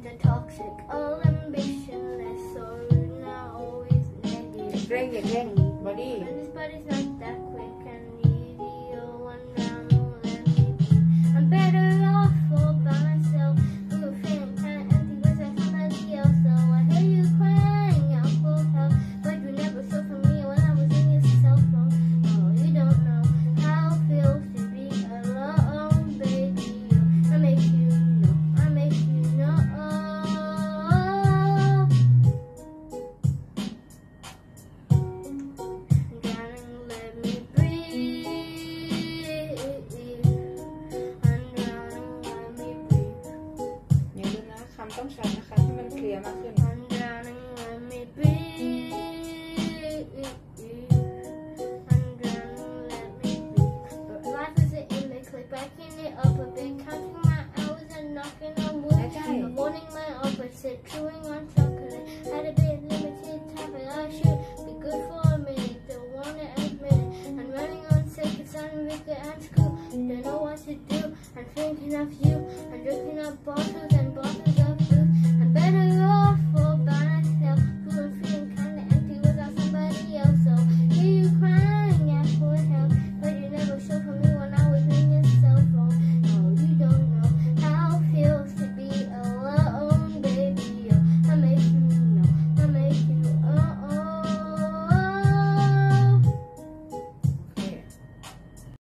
into toxic. All ambitionless, so now always negative. เร่งอย่าเร่งบอดี้ And this body's not that quick and easy. Oh, one round will let me be. I'm better off all by myself. You were feeling kinda empty cause I somebody else. So I hear you crying out for help, but you never showed for me when I was in your cell phone. Oh, you don't know how it feels to be alone, baby. I make you know, I make you know. Drowning, let me breathe. I'm drowning, let me breathe. อย่าลืมนะคำต้องชัดนะคะให้มันเคลียร์มากขึ้น I'm drowning, let me breathe. I'm drowning, let me breathe. But life isn't in the click, backing it up a bit, counting my hours and knocking on wood. Avoiding my opposite, chewing on chocolate. Had a bit limited time, but I should be good for a minute. Don't wanna admit it. I'm running on second, son, Victor and school. Don't know what to do. I'm thinking of you. I'm drinking up bottles.